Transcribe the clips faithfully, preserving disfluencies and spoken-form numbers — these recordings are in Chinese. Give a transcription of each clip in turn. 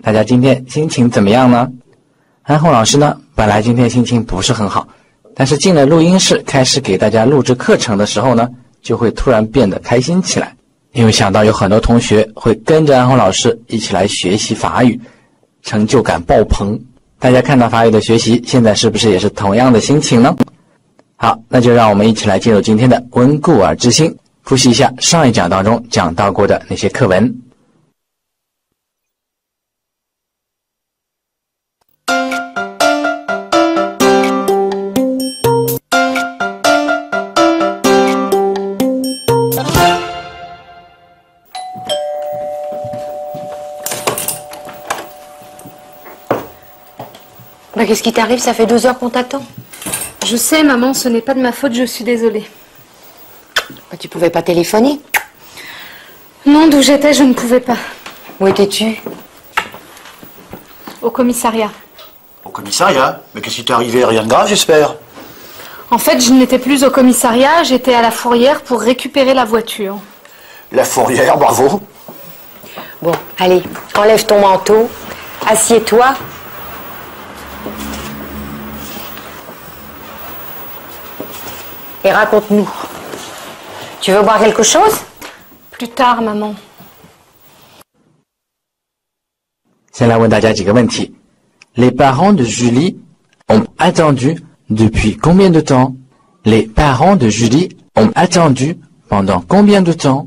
大家今天心情怎么样呢？安红老师呢，本来今天心情不是很好，但是进了录音室开始给大家录制课程的时候呢，就会突然变得开心起来，因为想到有很多同学会跟着安红老师一起来学习法语，成就感爆棚。大家看到法语的学习，现在是不是也是同样的心情呢？好，那就让我们一起来进入今天的温故而知新，复习一下上一讲当中讲到过的那些课文。 Bah, qu'est-ce qui t'arrive? Ça fait douze heures qu'on t'attend. Je sais, maman, ce n'est pas de ma faute, je suis désolée. Bah, tu pouvais pas téléphoner? Non, d'où j'étais, je ne pouvais pas. Où étais-tu? Au commissariat. Au commissariat? Mais qu'est-ce qui t'est arrivé? Rien de grave, j'espère. En fait, je n'étais plus au commissariat, j'étais à la fourrière pour récupérer la voiture. La fourrière, bravo. Bon, allez, enlève ton manteau, assieds-toi. Et raconte-nous. Tu veux boire quelque chose? Plus tard, maman. 先来问大家几个问题。Les parents de Julie ont attendu depuis combien de temps? Les parents de Julie ont attendu pendant combien de temps?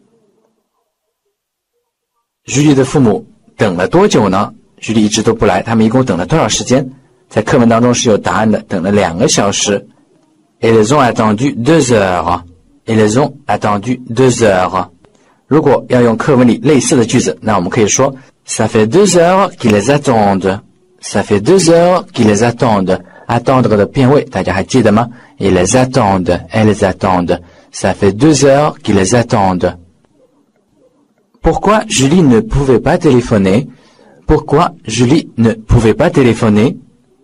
Julie 的父母等了多久呢？ Julie 一直都不来，他们一共等了多少时间？在课文当中是有答案的，等了两个小时。Ils ont attendu deux heures. Ils ont attendu deux heures. 如果要用课文里类似的句子，那我们可以说 Ça fait deux heures qu'ils les attendent. Ça fait deux heures qu'ils les attendent. Attendre 的变位大家还记得吗？ Ils les attendent. Elles les attendent. Ça fait deux heures qu'ils les attendent. Pourquoi Julie ne pouvait pas téléphoner? Pourquoi Julie ne pouvait pas téléphoner?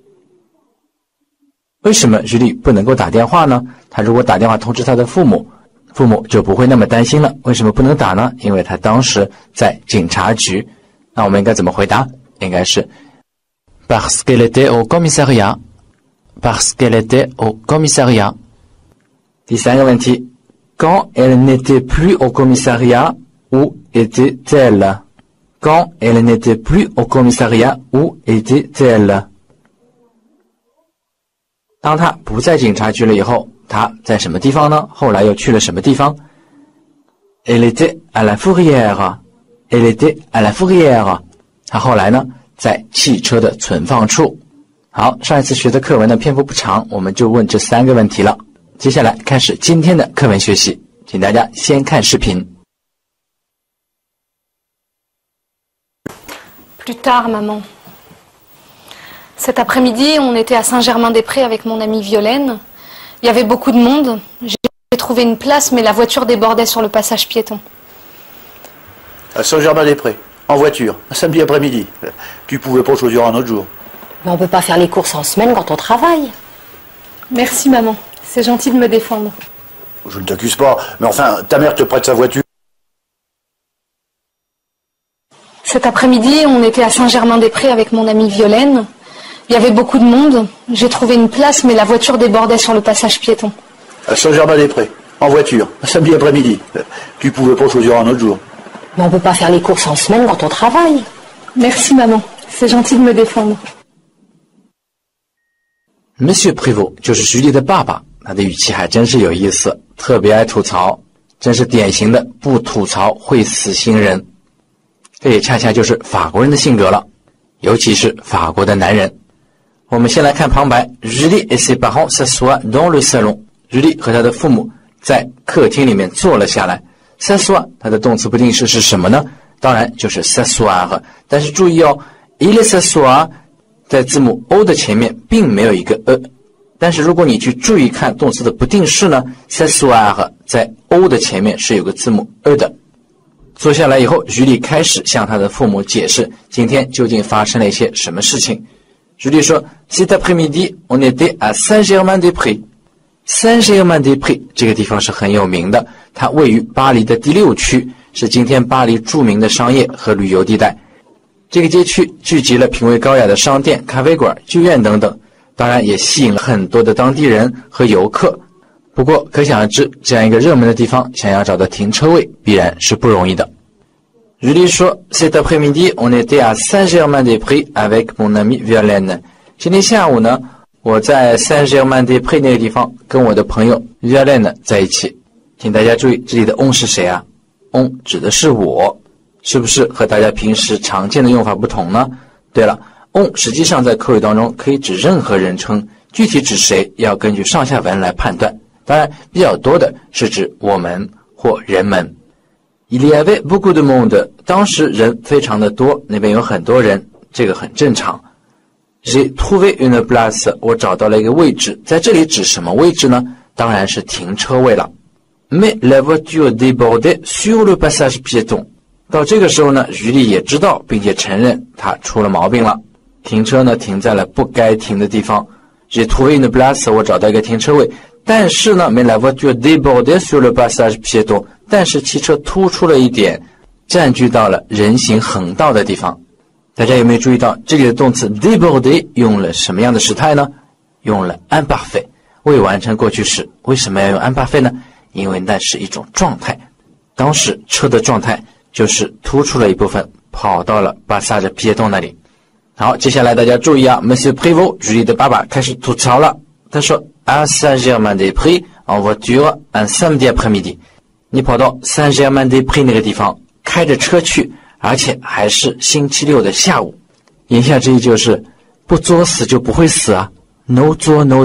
为什么 Julie 不能够打电话呢？她如果打电话通知她的父母，父母就不会那么担心了。为什么不能打呢？因为她当时在警察局。那我们应该怎么回答？应该是 Parce qu'elle était au commissariat. Parce qu'elle était au commissariat. 第三个问题 Quand elle n'était plus au commissariat, où était-elle? Quand elle n'était plus au commissariat, où était-elle? 当他不在警察局了以后，他在什么地方呢？后来又去了什么地方？ Elle était à la fourrière. Elle était à la fourrière. 他后来呢，在汽车的存放处。好，上一次学的课文的篇幅不长，我们就问这三个问题了。接下来开始今天的课文学习，请大家先看视频。 Plus tard, maman. Cet après-midi, on était à Saint-Germain-des-Prés avec mon amie Violaine. Il y avait beaucoup de monde. J'ai trouvé une place, mais la voiture débordait sur le passage piéton. À Saint-Germain-des-Prés, en voiture, un samedi après-midi. Tu pouvais pas choisir un autre jour. Mais on peut pas faire les courses en semaine quand on travaille. Merci, maman. C'est gentil de me défendre. Je ne t'accuse pas, mais enfin, ta mère te prête sa voiture. Cet après-midi, on était à Saint-Germain-des-Prés avec mon amie Violaine. Il y avait beaucoup de monde. J'ai trouvé une place, mais la voiture débordait sur le passage piéton. À Saint-Germain-des-Prés, en voiture, un samedi après-midi. Tu pouvais pas choisir un autre jour. Mais on peut pas faire les courses en semaine quand on travaille. Merci, maman. C'est gentil de me défendre. Monsieur Prévost 就是 Julie 的爸爸，他的语气还真是有意思，特别爱吐槽，真是典型的不吐槽会死星人。这也恰恰就是法国人的性格了，尤其是法国的男人。我们先来看旁白 Julie et ses parents s'assoient dans le salon. Julie 和他的父母在客厅里面坐了下来。s'asseoir 它的动词不定式是什么呢？当然就是 s'asseoir。但是注意哦 il s'assoit 在字母 o 的前面并没有一个 e。但是如果你去注意看动词的不定式呢 s'asseoir 在 o 的前面是有个字母 e 的。坐下来以后 Julie 开始向他的父母解释今天究竟发生了一些什么事情。Julie 说 Cet après-midi, on était à Saint-Germain-des-Prés. Saint-Germain-des-Prés 这个地方是很有名的，它位于巴黎的第六区，是今天巴黎著名的商业和旅游地带。 这个街区聚集了品味高雅的商店、咖啡馆、剧院等等，当然也吸引了很多的当地人和游客。不过可想而知，这样一个热门的地方，想要找到停车位必然是不容易的。日历说 Cet après-midi, on était à Saint-Germain-des-Prés avec mon amie Violaine. 今天下午呢，我在 Saint-Germain-des-Prés 那个地方跟我的朋友 Violaine 在一起。请大家注意，这里的 on 是谁啊？ on 指的是我，是不是和大家平时常见的用法不同呢？对了， on 实际上在口语当中可以指任何人称，具体指谁要根据上下文来判断。当然，比较多的是指我们或人们。Il y avait beaucoup de monde. 当时人非常的多，那边有很多人，这个很正常。J'ai trouvé une place. 我找到了一个位置，在这里指什么位置呢？当然是停车位了。Mais la voiture débordait sur le passage piéton. 到这个时候呢，于丽也知道并且承认他出了毛病了。停车呢停在了不该停的地方。J'ai trouvé une place. 我找到一个停车位。但是呢 mais la voiture débordait sur le passage piéton. 但是汽车突出了一点，占据到了人行横道的地方。大家有没有注意到这里的动词 déborder 用了什么样的时态呢？用了 imparfait 未完成过去式。为什么要用 imparfait 呢？因为那是一种状态，当时车的状态就是突出了一部分，跑到了passage piéton那里。好，接下来大家注意啊 Monsieur Prévost 于丽的爸爸开始吐槽了。他说 à Saint-Germain-des-Prés en voiture un samedi après-midi。你跑到 Saint-Germain-des-Prés 那个地方开着车去，而且还是星期六的下午。言下之意就是不作死就不会死啊 ，no 作 no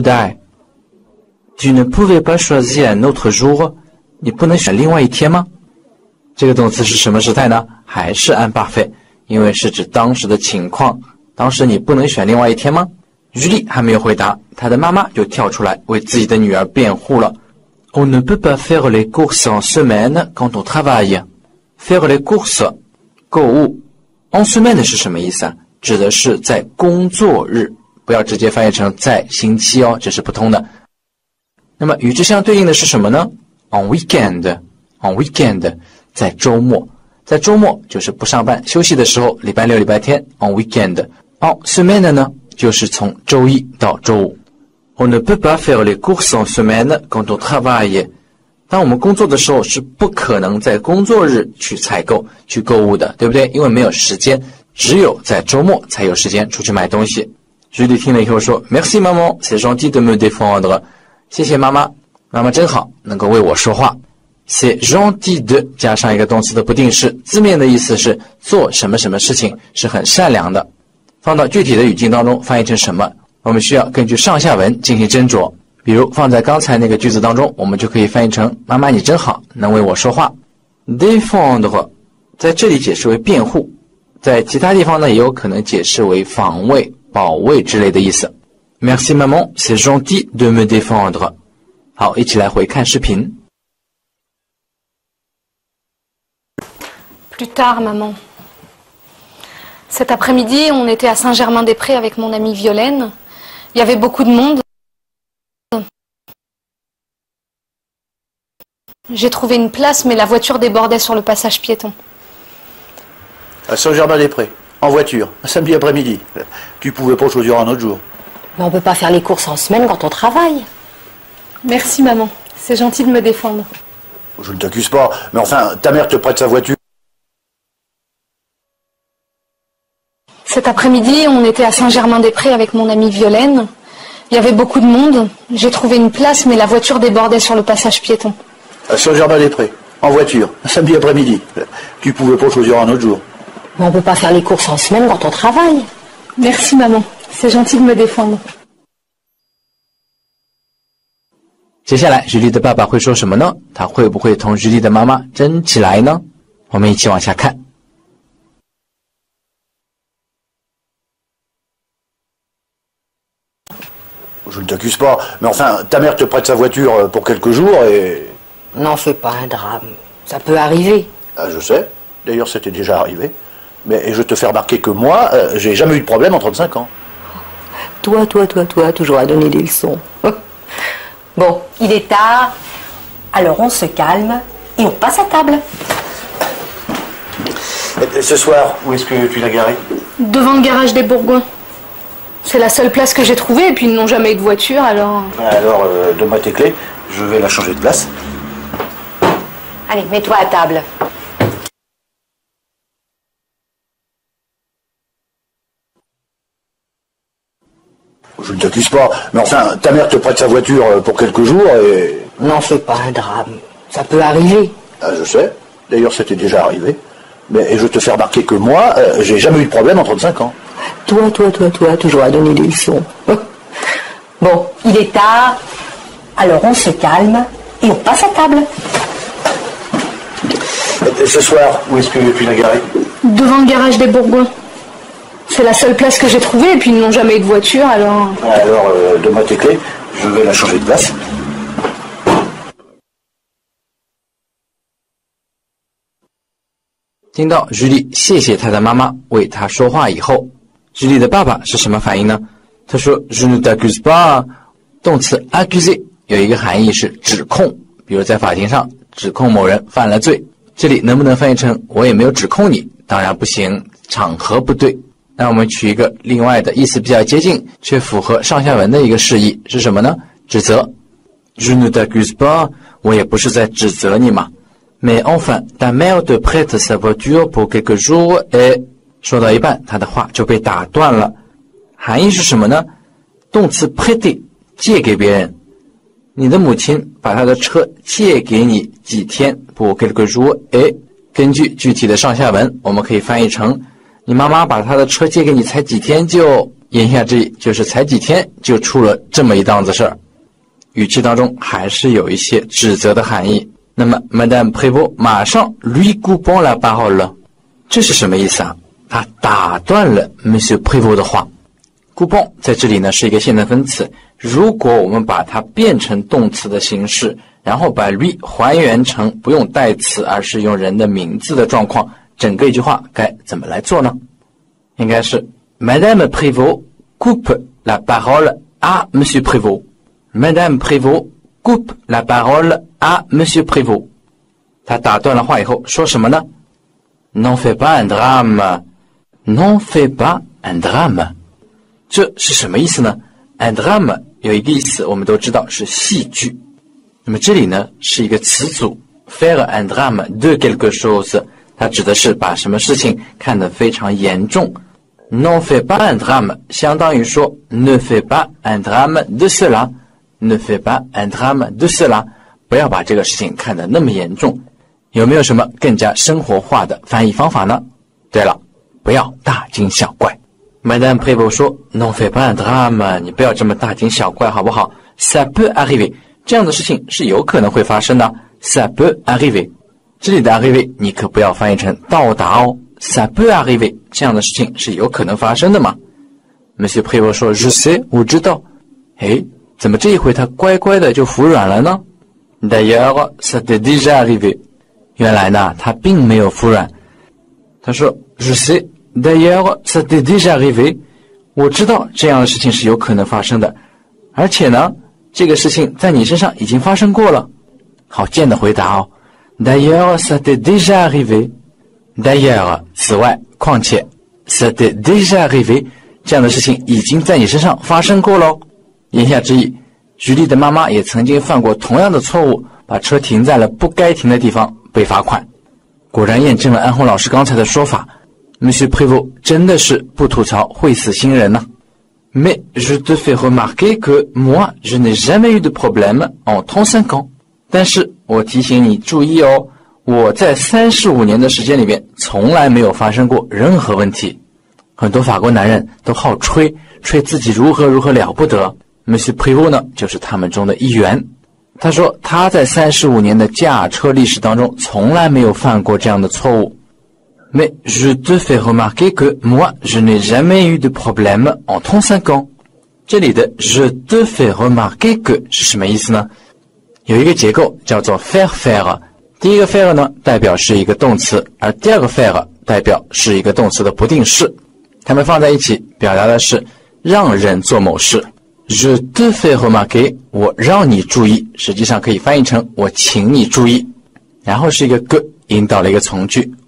die。Tu ne pouvais pas choisir un autre jour。你不能选另外一天吗？这个动词是什么时态呢？还是imparfait，因为是指当时的情况。当时你不能选另外一天吗？于丽还没有回答，她的妈妈就跳出来为自己的女儿辩护了。On ne peut pas faire les courses en semaine quand on travaille. Faire les courses 购物 en semaine 是什么意思啊？指的是在工作日，不要直接翻译成在星期哦，这是不通的。那么与之相对应的是什么呢？ En weekend. En weekend 在周末，在周末就是不上班休息的时候，礼拜六礼拜天 en weekend. En semaine 呢就是从周一到周五。On ne peut pas faire les courses en semaine quand on travaille. 当我们工作的时候是不可能在工作日去采购去购物的，对不对？因为没有时间，只有在周末才有时间出去买东西。于丽听了以后说 Merci maman, c'est gentil de me défendre. 谢谢妈妈，妈妈真好，能够为我说话。C'est gentil de 加上一个动词的不定式，字面的意思是做什么什么事情是很善良的。放到具体的语境当中翻译成什么，我们需要根据上下文进行斟酌。比如放在刚才那个句子当中，我们就可以翻译成妈妈你真好，能为我说话。Défendre 在这里解释为辩护，在其他地方呢也有可能解释为防卫、保卫之类的意思。Merci maman, c'est gentil de me défendre. 好，一起来回看视频。 Plus tard, maman. Cet après-midi, on était à Saint-Germain-des-Prés avec mon amie Violaine. Il y avait beaucoup de monde. J'ai trouvé une place, mais la voiture débordait sur le passage piéton. À Saint-Germain-des-Prés, en voiture, un samedi après-midi. Tu pouvais pas choisir un autre jour. Mais on peut pas faire les courses en semaine quand on travaille. Merci, maman. C'est gentil de me défendre. Je ne t'accuse pas, mais enfin, ta mère te prête sa voiture. Cet après-midi, on était à Saint-Germain-des-Prés avec mon amie Violaine. Il y avait beaucoup de monde. J'ai trouvé une place, mais la voiture débordait sur le passage piéton. À Saint-Germain-des-Prés, en voiture, un samedi après-midi. Tu pouvais pas choisir un autre jour. Mais on peut pas faire les courses en semaine quand on travaille. Merci, maman. C'est gentil de me défendre. 接下来于丽的爸爸会说什么呢？他会不会同于丽的妈妈争起来呢？我们一起往下看。 Je ne t'accuse pas, mais enfin, ta mère te prête sa voiture pour quelques jours et... N'en fais pas un drame. Ça peut arriver. Ah, je sais. D'ailleurs, c'était déjà arrivé. Mais je te fais remarquer que moi, euh, j'ai jamais eu de problème en trente-cinq ans. Toi, toi, toi, toi, toujours à donner des leçons. Bon, il est tard. Alors on se calme et on passe à table. Et ce soir, où est-ce que tu l'as garé? Devant le garage des Bourgoins. C'est la seule place que j'ai trouvée, et puis ils n'ont jamais eu de voiture, alors... Alors, euh, donne-moi tes clés, je vais la changer de place. Allez, mets-toi à table. Je ne t'accuse pas, mais enfin, ta mère te prête sa voiture pour quelques jours et... N'en fais pas un drame. Ça peut arriver. Ah, je sais, d'ailleurs c'était déjà arrivé. Mais et je te fais remarquer que moi, euh, j'ai jamais eu de problème en trente-cinq ans. Toi, toi, toi, toi, toujours à donner des leçons. Bon, il est tard, alors on se calme et on passe à table. Et ce soir, où est-ce que tu l'as garé? Devant le garage des Bourgoins. C'est la seule place que j'ai trouvée, et puis ils n'ont jamais eu de voiture, alors... Alors, euh, donne-moi tes clés, je vais la changer de place. 听到居里谢谢他的妈妈为他说话以后，居里的爸爸是什么反应呢？他说 Je ne t'accuse pas。 动词 accuser 有一个含义是指控，比如在法庭上指控某人犯了罪，这里能不能翻译成我也没有指控你？当然不行，场合不对。那我们取一个另外的意思比较接近却符合上下文的一个释义是什么呢？指责。 Je ne t'accuse pas， 我也不是在指责你嘛。Mais enfin, ta mère te prête sa voiture pour quelques jours et 说到一半，他的话就被打断了。含义是什么呢？动词 prêter 借给别人，你的母亲把她的车借给你几天 pour quelques jours et 根据具体的上下文，我们可以翻译成你妈妈把她的车借给你才几天就，言下之意就是才几天就出了这么一档子事儿。语气当中还是有一些指责的含义。那么 Madame Prévost 马上 lui coupant la parole， 这是什么意思啊？他打断了 Monsieur Prévost 的话。coupant 在这里呢是一个现在分词，如果我们把它变成动词的形式，然后把 lui 还原成不用代词而是用人的名字的状况，整个一句话该怎么来做呢？应该是 Madame Prévost coupe la parole à Monsieur Prévost。 Madame Prévost coupe la parole à Monsieur Prévost。 他打断了话以后说什么呢？ N'en fais pas un drame， N'en fais pas un drame。 这是什么意思呢？ Un drame 有一个意思我们都知道是戏剧，那么这里呢是一个词组 faire un drame de quelque chose， 它指的是把什么事情看得非常严重。 N'en fais pas un drame 相当于说 Ne fais pas un drame de cela，Ne fais pas un drame de cela， 不要把这个事情看得那么严重。有没有什么更加生活化的翻译方法呢？对了，不要大惊小怪。 Madame Prévost 说 N'en fais pas un drame， 你不要这么大惊小怪好不好？ Ça peut arriver， 这样的事情是有可能会发生的。 Ça peut arriver， 这里的 arriver 你可不要翻译成到达哦。 Ça peut arriver， 这样的事情是有可能发生的嘛。 Monsieur Prévost 说 Je sais， 我知道。诶，怎么这一回他乖乖的就服软了呢？ D'ailleurs, ça t'est déjà arrivé。 原来呢，他并没有服软。他说 Je sais, d'ailleurs, ça t'est déjà arrivé。 我知道这样的事情是有可能发生的，而且呢，这个事情在你身上已经发生过了。好贱的回答哦。 D'ailleurs, ça t'est déjà arrivé。 D'ailleurs， 此外，况且 ça t'est déjà arrivé， 这样的事情已经在你身上发生过咯。言下之意，居里的妈妈也曾经犯过同样的错误，把车停在了不该停的地方，被罚款。果然验证了安红老师刚才的说法， Monsieur Prévost 真的是不吐槽会死新人呢。 Mais je te fais remarquer que moi je n'ai jamais eu de problème en trente-cinq ans。 但是我提醒你注意哦，我在三十五年的时间里面从来没有发生过任何问题。很多法国男人都好吹，吹自己如何如何了不得。Monsieur Prévost 呢，就是他们中的一员。他说他在三十五年的驾车历史当中从来没有犯过这样的错误。Mais je te fais remarquer que moi je n'ai jamais eu de problème en trente-cinq ans。 这里的 je te fais remarquer que 是什么意思呢？有一个结构叫做 faire faire。 第一个 faire 呢代表是一个动词，而第二个 faire 代表是一个动词的不定式，它们放在一起表达的是让人做某事。 Je te fais remarquer， 我让你注意，实际上可以翻译成我请你注意，然后是一个 que 引导了一个从句，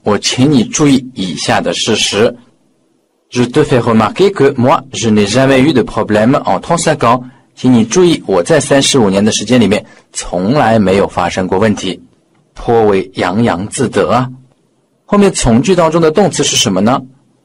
我请你注意以下的事实。Je te fais remarquer que moi, je n'ai jamais eu de problème en trente-cinq ans. 请你注意，我在三十五年的时间里面，从来没有发生过问题，颇为洋洋自得啊。后面从句当中的动词是什么呢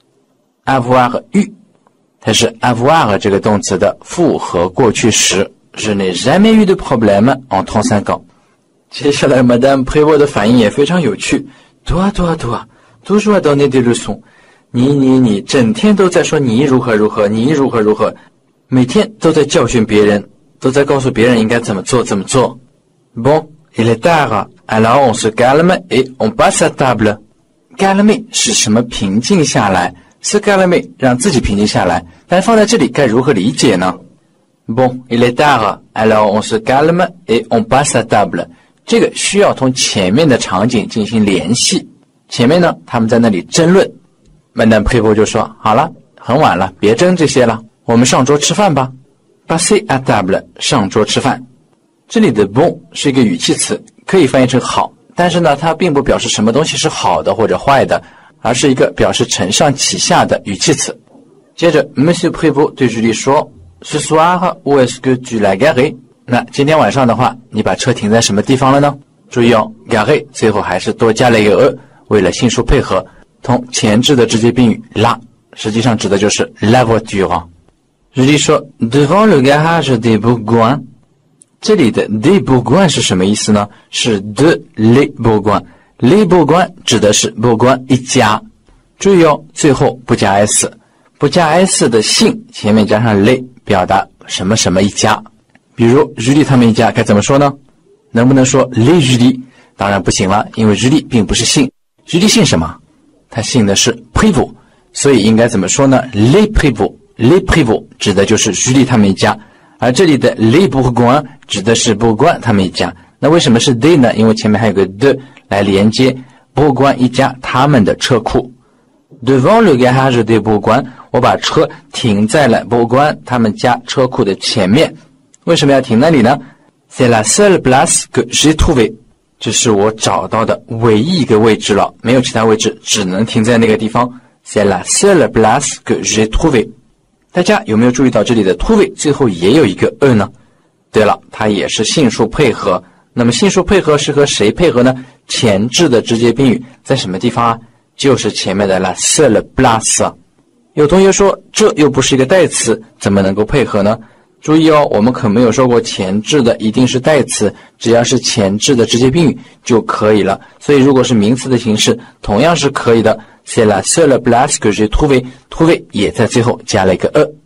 ？avoir eu， 它是 avoir 这个动词的复合过去时。Je n'ai jamais eu de problème en trente-cinq ans。接下来 Madame Prévost 的反应也非常有趣。Toi, toi, toi, toujours à donner des leçons。你你你，整天都在说你如何如何，你如何如何，每天都在教训别人，都在告诉别人应该怎么做怎么做。Bon, il est tard, alors on se calme et on passe à table。calme 是什么？平静下来。se calme 让自己平静下来，但放在这里该如何理解呢？ Bon, il est tard, alors on se calme et on passe à table。这个需要同前面的场景进行联系。前面呢，他们在那里争论。Madame Prévost 就说：“好了，很晚了，别争这些了，我们上桌吃饭吧。” Passer à table， 上桌吃饭。这里的 bon 是一个语气词，可以翻译成好，但是呢，它并不表示什么东西是好的或者坏的，而是一个表示承上启下的语气词。接着 Monsieur Prévost 对 Julie 说 ：“Ce soir, où est-ce que tu l'as garé？” 那今天晚上的话，你把车停在什么地方了呢？注意哦 ，garé 最后还是多加了一个 e， 为了性数配合。同前置的直接宾语 la 实际上指的就是 la voiture。日历说 devant le garage des Bourgoins， 这里的 des Bourgoins 是什么意思呢？是 de les Bourgoins。les Bourgoins 指的是 Bourgoin 一家。注意哦，最后不加 s， 不加 s 的姓前面加上 les， 表达什么什么一家。比如日历他们一家该怎么说呢？能不能说 les Julie？ 当然不行了，因为日历并不是姓。日历姓什么？他姓的是 Prévost， 所以应该怎么说呢 ？les Prévost，les Prévost 指的就是居利他们一家，而这里的 les Bourgoins 指的是 Bourgoin 他们一家。那为什么是 they 呢？因为前面还有个 de 来连接 Bourgoin 一家他们的车库。Devant le garage des Bourgoins， 我把车停在了 Bourgoin 他们家车库的前面。为什么要停那里呢 ？C'est la seule place que j'ai trouvée。这是我找到的唯一一个位置了，没有其他位置，只能停在那个地方。C'est la seule place que j'ai trouvée。大家有没有注意到这里的 trouver 最后也有一个 e 呢？对了，它也是性数配合。那么性数配合是和谁配合呢？前置的直接宾语在什么地方啊？就是前面的 la seule place。有同学说这又不是一个代词，怎么能够配合呢？注意哦，我们可没有说过前置的一定是代词，只要是前置的直接宾语就可以了。所以如果是名词的形式，同样是可以的。C'est la seule place que j'ai trouvée， trouver 也在最后加了一个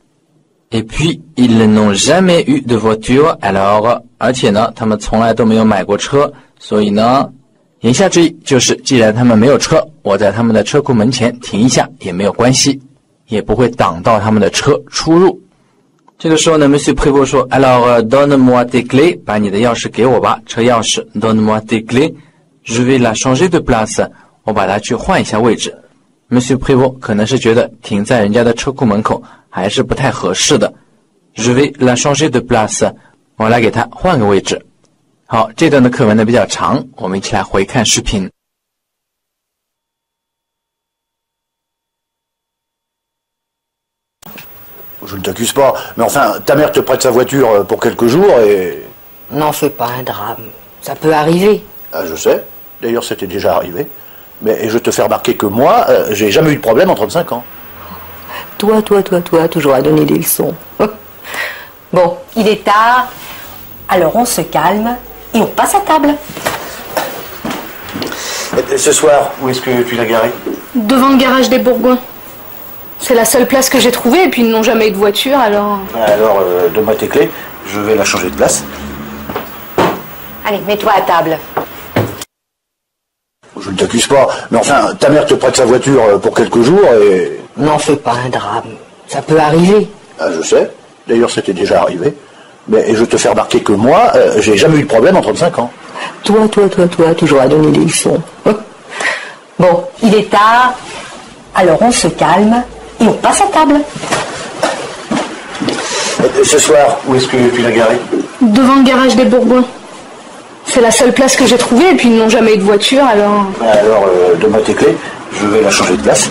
e。Et puis ils n'ont jamais eu de voiture alors， 而且呢，他们从来都没有买过车，所以呢，言下之意就是，既然他们没有车，我在他们的车库门前停一下也没有关系，也不会挡到他们的车出入。这个时候呢 Monsieur Prévost 说 Alors donne-moi tes clés， 把你的钥匙给我吧，车钥匙 Donne-moi tes clés， Je vais la changer de place， 我把它去换一下位置。 Monsieur Prévost 可能是觉得停在人家的车库门口还是不太合适的。 Je vais la changer de place， 我来给他换个位置。好，这段的课文呢比较长，我们一起来回看视频。 Je ne t'accuse pas, mais enfin, ta mère te prête sa voiture pour quelques jours et... N'en fais pas un drame, ça peut arriver. Ah, je sais, d'ailleurs c'était déjà arrivé. Mais je te fais remarquer que moi, euh, j'ai jamais eu de problème en trente-cinq ans. Toi, toi, toi, toi, toujours à donner des leçons. Bon, il est tard, alors on se calme et on passe à table. Et ce soir, où est-ce que tu l'as garé? Devant le garage des Bourgoins. C'est la seule place que j'ai trouvée et puis ils n'ont jamais eu de voiture, alors... Alors, euh, donne-moi tes clés, je vais la changer de place. Allez, mets-toi à table. Je ne t'accuse pas, mais enfin, ta mère te prête sa voiture pour quelques jours et... N'en fais pas un drame, ça peut arriver. Ah, je sais, d'ailleurs c'était déjà arrivé. Mais je te fais remarquer que moi, euh, j'ai jamais eu de problème en trente-cinq ans. Toi, toi, toi, toi, toujours à donner des leçons. Bon, il est tard, alors on se calme et on passe à table. Et ce soir, où est-ce que tu l'as garé? Devant le garage des Bourgoins. C'est la seule place que j'ai trouvée et puis ils n'ont jamais eu de voiture, alors... Alors, euh, donne-moi tes clés, Je vais la changer de place。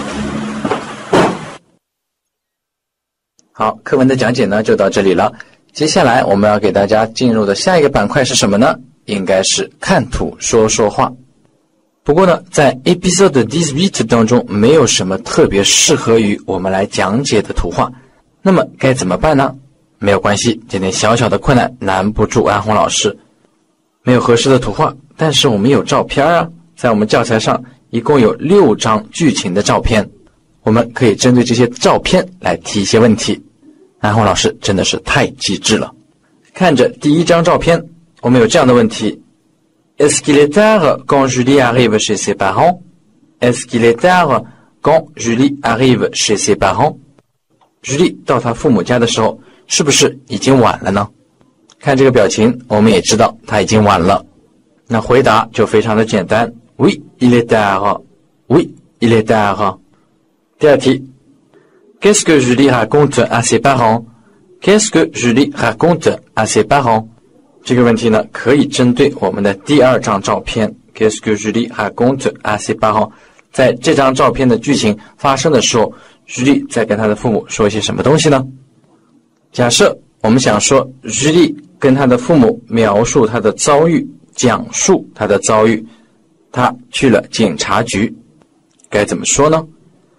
好，课文的讲解呢就到这里了。接下来我们要给大家进入的下一个板块是什么呢？应该是看图说说话。不过呢，在 episode eighteen 当中没有什么特别适合于我们来讲解的图画，那么该怎么办呢？没有关系，这点小小的困难难不住安红老师。没有合适的图画，但是我们有照片啊，在我们教材上一共有六张剧情的照片，我们可以针对这些照片来提一些问题。安红老师真的是太机智了。看着第一张照片，我们有这样的问题 Est-ce qu'il est tard quand Julie arrive chez ses parents? Est-ce qu'il est tard quand Julie arrive chez ses parents? Julie 到她父母家的时候是不是已经晚了呢？看这个表情我们也知道她已经晚了，那回答就非常的简单 Oui, il est tard. Oui, il est tard. 第二题Qu'est-ce que Julie raconte à ses parents? Qu'est-ce que Julie raconte à ses parents? 这个问题呢，可以针对我们的第二张照片 Qu'est-ce que Julie raconte à ses parents? 在这张照片的剧情发生的时候 Julie 在跟她的父母说一些什么东西呢？假设我们想说 Julie 跟她的父母描述她的遭遇，讲述她的遭遇，她去了警察局，该怎么说呢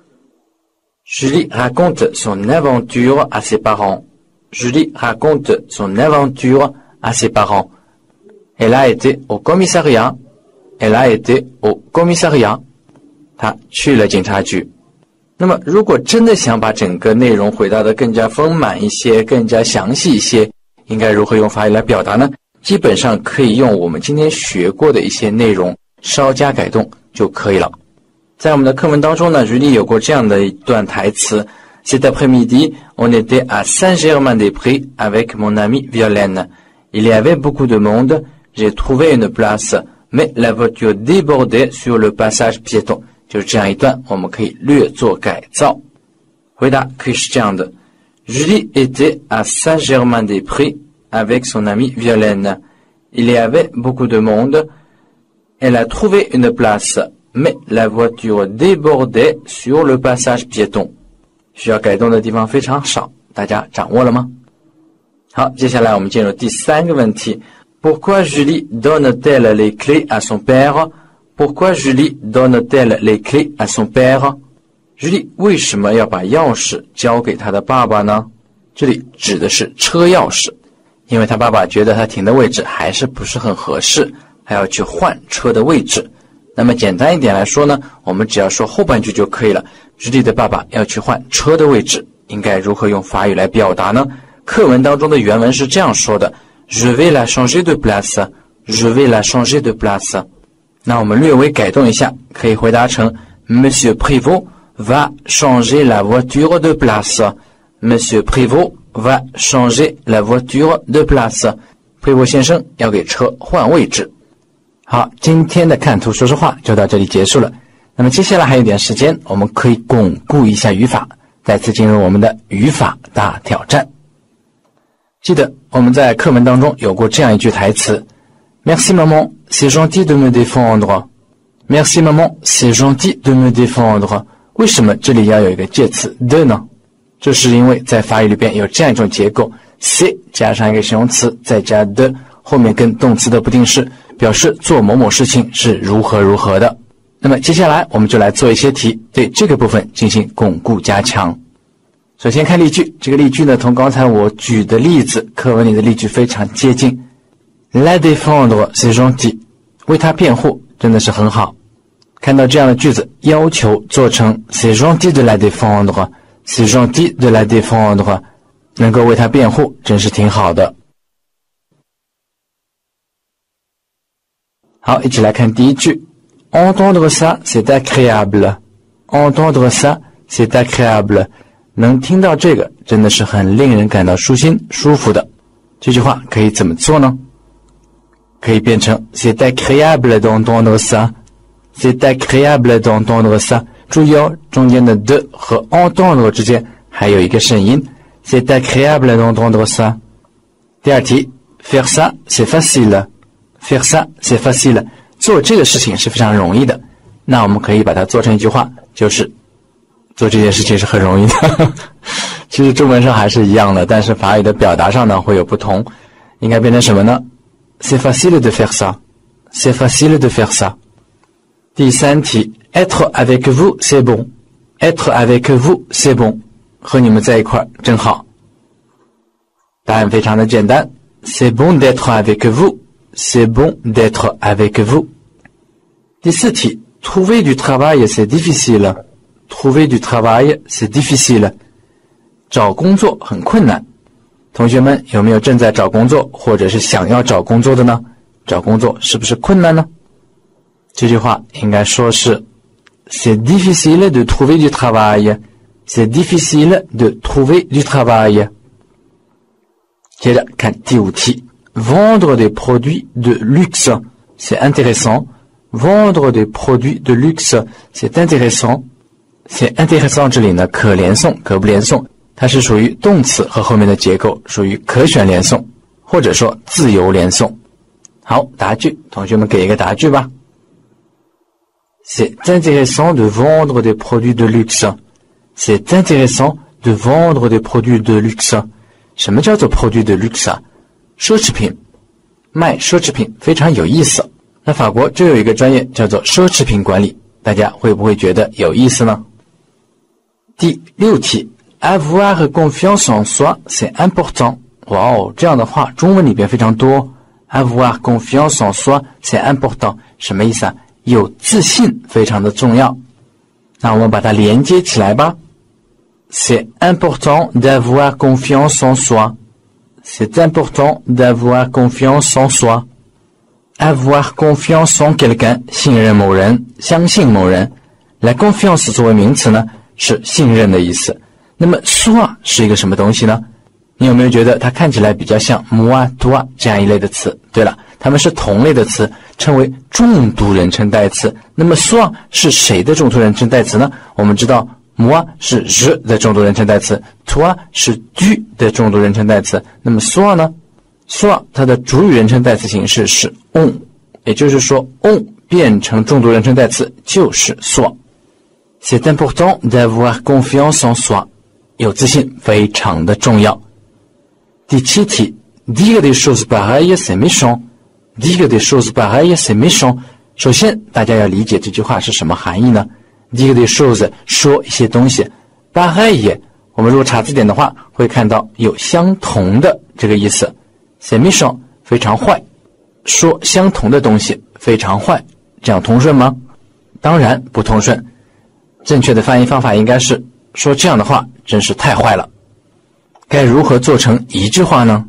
？Julie raconte son aventure à ses parents. Julie raconte son aventure à ses parents. Elle a été au commissariat. Elle a été au commissariat. 她去了警察局。那么，如果真的想把整个内容回答得更加丰满一些、更加详细一些，应该如何用法语来表达呢？基本上可以用我们今天学过的一些内容稍加改动就可以了。在我们的课文当中呢 Julie 有过这样的一段台词 Cet après-midi, on était à Saint-Germain-des-Prés avec mon amie Violaine. Il y avait beaucoup de monde. J'ai trouvé une place, mais la voiture débordait sur le passage piéton. 就是这样一段，我们可以略作改造。回答可以是这样的 Julie était à Saint-Germain-des-Prés avec son amie Violaine. Il y avait beaucoup de monde. Elle a trouvé une place.Mais la voiture débordait sur le passage piéton. 需要改动的地方非常少，大家掌握了吗？好，接下来我们进入第三个问题。Pourquoi Julie donne-t-elle les clés à son père? Pourquoi Julie donne-t-elle les clés à son père? Julie 为什么要把钥匙交给她的爸爸呢？这里指的是车钥匙，因为她爸爸觉得她停的位置还是不是很合适，还要去换车的位置。那么简单一点来说呢，我们只要说后半句就可以了。Julie 的爸爸要去换车的位置，应该如何用法语来表达呢？课文当中的原文是这样说的 Je vais la changer de place. Je vais la changer de place. 那我们略微改动一下，可以回答成 Monsieur Prévost va changer la voiture de place. Monsieur Prévost va changer la voiture de place. 佩沃先生要给车换位置。好，今天的看图说说话就到这里结束了。那么接下来还有点时间，我们可以巩固一下语法，再次进入我们的语法大挑战。记得我们在课文当中有过这样一句台词 Merci maman, c'est gentil de me défendre. Merci maman, c'est gentil de me défendre. 为什么这里要有一个介词 de 呢？这是因为在法语里边有这样一种结构 c'est 加上一个形容词再加 de， 后面跟动词的不定式表示做某某事情是如何如何的。那么接下来我们就来做一些题，对这个部分进行巩固加强。首先看例句，这个例句呢同刚才我举的例子课文里的例句非常接近。La défendre c'est gentil， 为他辩护真的是很好。看到这样的句子，要求做成 c'est gentil de la défendre， c'est gentil de la défendre， 能够为他辩护真是挺好的。好，一起来看第一句 Entendre ça, c'est agréable. Entendre ça, c'est agréable. 能听到这个真的是很令人感到舒心舒服的。这句话可以怎么做呢？可以变成 C'est agréable d'entendre ça. C'est agréable d'entendre ça. 注意哦，中间的 de 和 entendre 之间还有一个声音 C'est agréable d'entendre ça. 第二题 Faire ça, c'est facile. Faire ça, c'est facile. 做这个事情是非常容易的。 那我们可以把它做成一句话，就是做这件事情是很容易的。其实中文上还是一样的，但是法语的表达上呢会有不同，应该变成什么呢？ C'est facile de faire ça. C'est facile de faire ça. 第三题 être avec vous c'est bon. Être avec vous c'est bon. 和你们在一块儿真好。答案非常的简单， C'est bon d'être avec vous. C'est bon d'être avec vous. 第四题 trouver du travail c'est difficile. Trouver du travail c'est difficile. 找工作很困难。同学们有没有正在找工作或者是想要找工作的呢？找工作是不是困难呢？这句话应该说是 C'est difficile de trouver du travail. C'est difficile de trouver du travail. 接着看第五题 Vendre des produits de luxe. C'est intéressant. Vendre des produits de luxe. C'est intéressant. C'est intéressant 这里呢可连诵可不连诵，它是属于动词和后面的结构，属于可选连诵或者说自由连诵。好，答句，同学们给一个答句吧。C'est intéressant de vendre des produits de luxe. C'est intéressant de vendre des produits de luxe. 什么叫做 produit de luxe 啊？奢侈品，卖奢侈品非常有意思。那法国就有一个专业叫做奢侈品管理，大家会不会觉得有意思呢？第六题 Avoir confiance en soi, c'est important. 哇哦，这样的话中文里边非常多。Avoir confiance en soi, c'est important. 什么意思啊？有自信非常的重要。那我们把它连接起来吧。C'est important d'avoir confiance en soi. C'est important d'avoir confiance en soi. Avoir confiance en quelqu'un, 信任某人，相信某人。La confiance 作为名词呢，是信任的意思。那么 soi 是一个什么东西呢？你有没有觉得它看起来比较像 moi, toi 这样一类的词？对了，它们是同类的词，称为重读人称代词。那么 soi 是谁的重读人称代词呢？我们知道 moi 是 je 的重读人称代词， toi 是 tu 的重读人称代词。那么 soi 呢？ soi 它的主语人称代词形式是 on， 也就是说 on 变成重读人称代词就是 soi。 C'est important d'avoir confiance en soi. 有自信非常的重要。第七题 Dire des choses pareilles, c'est méchant. Dire des choses pareilles, c'est méchant. 首先大家要理解这句话是什么含义呢？ Dire des choses 说一些东西， pareilles 我们如果查字典的话会看到有相同的这个意思。 C'est méchant 非常坏，说相同的东西非常坏，这样通顺吗？当然不通顺。正确的翻译方法应该是说这样的话真是太坏了。该如何做成一句话呢？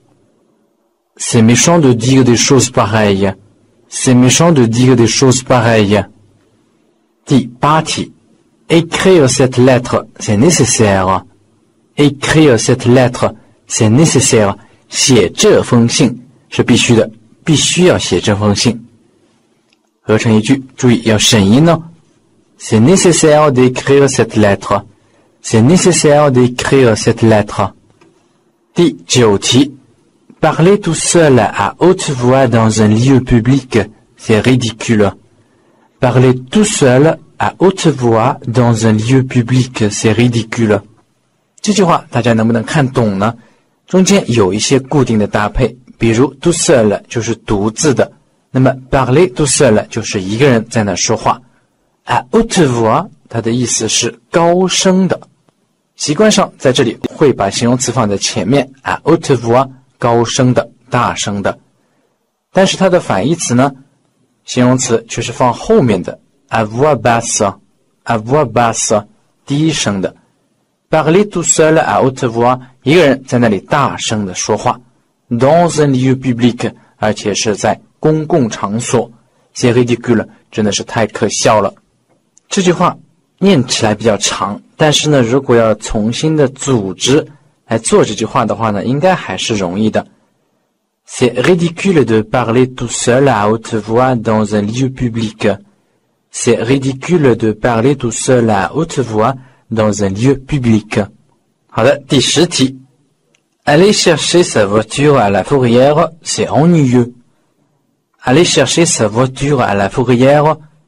C'est méchant de dire des choses pareilles. C'est méchant de dire des choses pareilles. 第八题 Écrire cette lettre, c'est nécessaire. Écrire cette lettre, c'est nécessaire. 写这封信是必须的，必须要写这封信。合成一句，注意要省音哦。C'est nécessaire d'écrire cette lettre. C'est nécessaire d'écrire cette lettre. 第九题 Parler tout seul à haute voix dans un lieu public, c'est ridicule. Parler tout seul à haute voix dans un lieu public, c'est ridicule. 这句话大家能不能看懂呢？中间有一些固定的搭配，比如 tout seul 就是独自的，那么 parler tout seul 就是一个人在那说话。à haute voix 它的意思是高声的，习惯上在这里会把形容词放在前面 à haute voix 高声的大声的，但是它的反义词呢，形容词却是放后面的 à voix basse à voix basse 低声的。Parler tout seul à haute voix 一个人在那里大声的说话 dans un lieu public 而且是在公共场所 c'est ridicule 真的是太可笑了。这句话念起来比较长，但是呢如果要重新的组织来做这句话的话呢，应该还是容易的。C'est ridicule de parler tout seul à haute voix dans un lieu public. C'est ridicule de parler tout seul à haute voix dans un lieu public. 好的，第十题 Aller chercher sa voiture à la fourrière, c'est ennuyeux. Aller chercher sa voiture à la fourrière,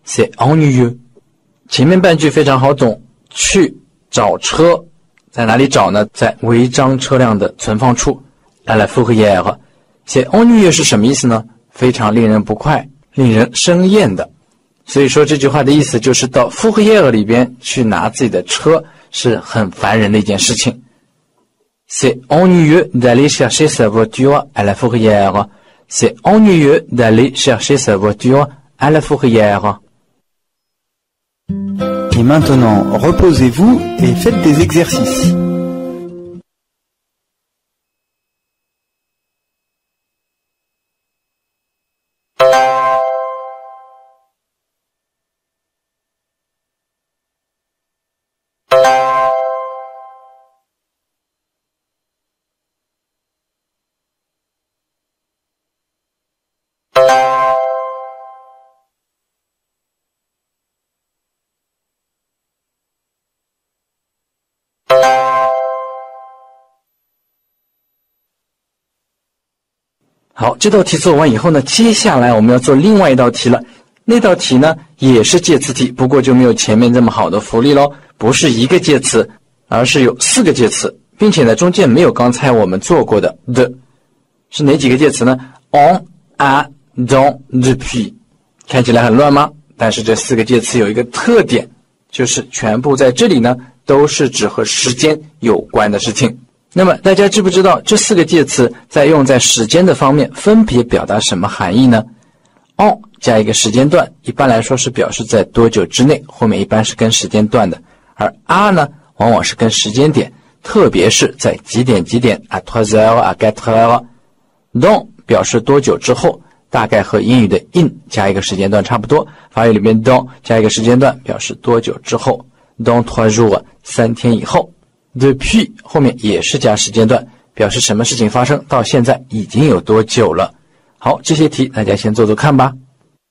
c'est ennuyeux。前面半句非常好懂，去找车，在哪里找呢？在违章车辆的存放处。à la fourrière。c'est ennuyeux 是什么意思呢？非常令人不快，令人生厌的。所以说这句话的意思就是到 fourrière 里边去拿自己的车是很烦人的一件事情。C'est ennuyeux d'aller chercher sa voiture à la fourrière. C'est ennuyeux d'aller chercher sa voiture à la fourrière. Et maintenant, reposez-vous et faites des exercices. Thank 好，这道题做完以后呢，接下来我们要做另外一道题了。那道题呢也是介词题，不过就没有前面这么好的福利咯，不是一个介词，而是有四个介词，并且呢中间没有刚才我们做过的的，是哪几个介词呢 ？on, à, dans, depuis。看起来很乱吗？但是这四个介词有一个特点，就是全部在这里呢都是指和时间有关的事情。那么大家知不知道这四个介词在用在时间的方面分别表达什么含义呢？ on 加一个时间段，一般来说是表示在多久之内，后面一般是跟时间段的。而 à 呢往往是跟时间点，特别是在几点几点 à trois heures à quatre heures。 dans 表示多久之后，大概和英语的 in 加一个时间段差不多，法语里面 dans 加一个时间段表示多久之后， dans trois jours 三天以后。depuis 后面也是加时间段，表示什么事情发生到现在已经有多久了。好，这些题大家先做做看吧。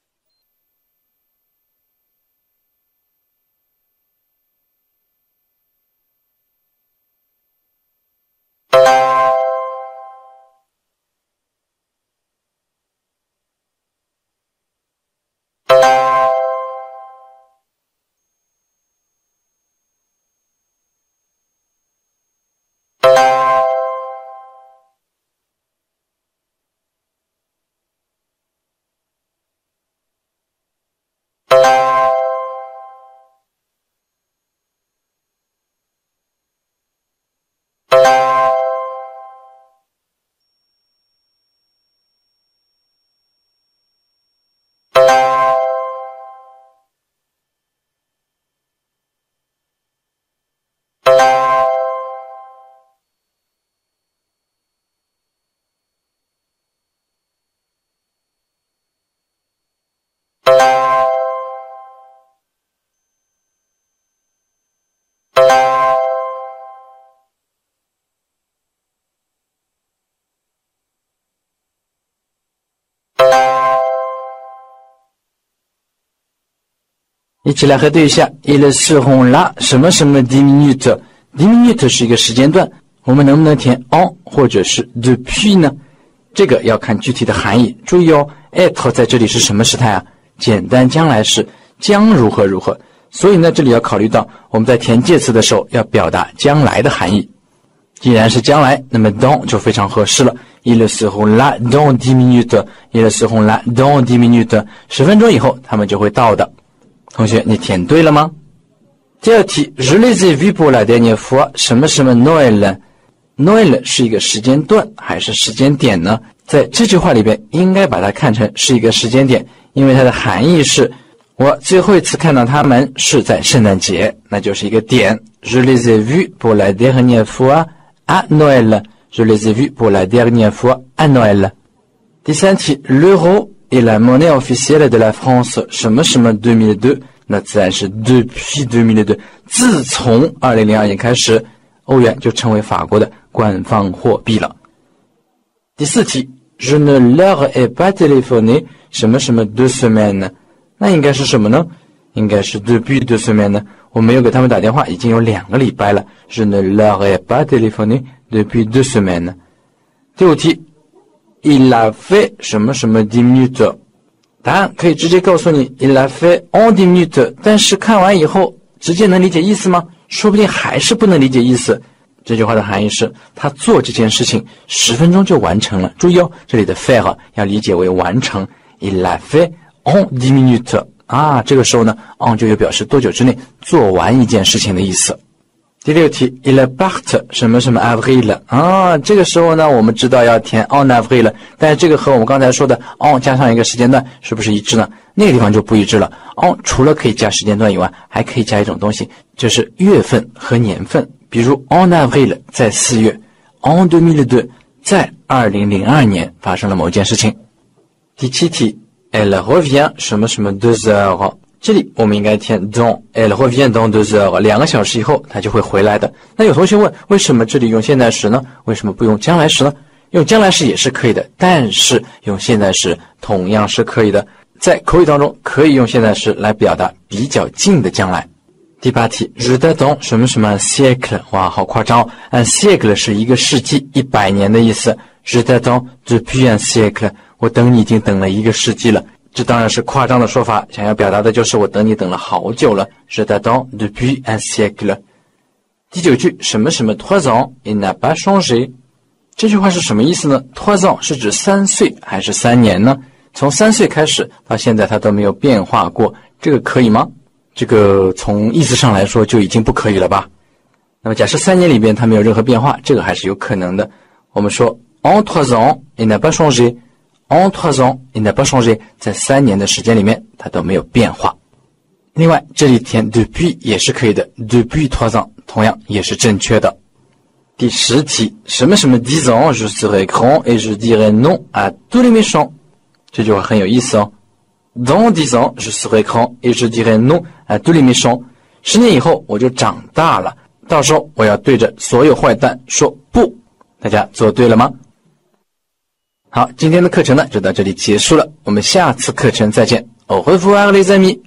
一起来核对一下 ils seront là 什么什么 dix minutes。 dix minutes 是一个时间段，我们能不能填 en 或者是 depuis 呢？这个要看具体的含义。注意哦 être 在这里是什么时态啊？简单将来时，将如何如何。所以呢这里要考虑到我们在填介词的时候要表达将来的含义。既然是将来，那么 dans 就非常合适了。ils seront là dans dix minutes。 ils seront là dans dix minutes。 十分钟以后他们就会到的。同学，你填对了吗？第二题 je les ai vus pour la dernière fois 什么什么 Noël。 Noël 是一个时间段还是时间点呢？在这句话里边应该把它看成是一个时间点，因为它的含义是我最后一次看到他们是在圣诞节，那就是一个点。 je les ai vus pour la dernière fois à Noël。 je les ai vus pour la dernière fois à Noël。 第三题 l'euro et la monnaie officielle de la France 什么什么deux mille deux， 那自然是 depuis deux mille deux。 自从二零零二年开始，欧元就成为法国的官方货币了。第四题 je ne leur ai pas téléphoné 什么什么deux semaines， 那应该是什么呢？应该是 depuis deux semaines。 我没有给他们打电话已经有两个礼拜了。 je ne leur ai pas téléphoné depuis deux semaines。 第五题il a fait 什么什么dix minutes， 答案可以直接告诉你 il a fait en dix minutes， 但是看完以后直接能理解意思吗？说不定还是不能理解意思。这句话的含义是他做这件事情十分钟就完成了。注意哦，这里的 faire 要理解为完成。il a fait en dix minutes 啊，这个时候呢 en 就有表示多久之内做完一件事情的意思。第六题 il part 什么什么 avril 啊，这个时候呢我们知道要填 en avril， 但是这个和我们刚才说的 en 加上一个时间段是不是一致呢？那个地方就不一致了。en 除了可以加时间段以外，还可以加一种东西，就是月份和年份。比如 en avril 在四月 en deux mille deux 在二零零二年发生了某件事情。第七题 elle revient 什么什么 deux heures， 这里我们应该填 dans elle revient dans deux heures， 两个小时以后她就会回来的。那有同学问，为什么这里用现在时呢？为什么不用将来时呢？用将来时也是可以的，但是用现在时同样是可以的。在口语当中可以用现在时来表达比较近的将来。第八题 je t'attends 什么什么 un siècle， 哇好夸张哦， un siècle 是一个世纪一百年的意思。je t'attends depuis un siècle， 我等你已经等了一个世纪了，这当然是夸张的说法，想要表达的就是我等你等了好久了。je t'attends depuis un siècle。 第九句什么什么 trois ans il n'a pas changé， 这句话是什么意思呢？ trois ans 是指三岁还是三年呢？从三岁开始到现在他都没有变化过，这个可以吗？这个从意思上来说就已经不可以了吧。那么假设三年里边它没有任何变化，这个还是有可能的。我们说 en trois ans il n'a pas changé， en trois ans il n'a pas changé， 在三年的时间里面它都没有变化。另外这里填 depuis 也是可以的， depuis trois ans 同样也是正确的。第十题什么什么 dix ans je serai grand et je dirai non à tous les méchants， 这句话很有意思哦。Dans dix ans, je serai grand et je dirai non à tous les méchants。十年以后我就长大了，到时候我要对着所有坏蛋说不。大家做对了吗？好，今天的课程呢就到这里结束了，我们下次课程再见。Au revoir les amis。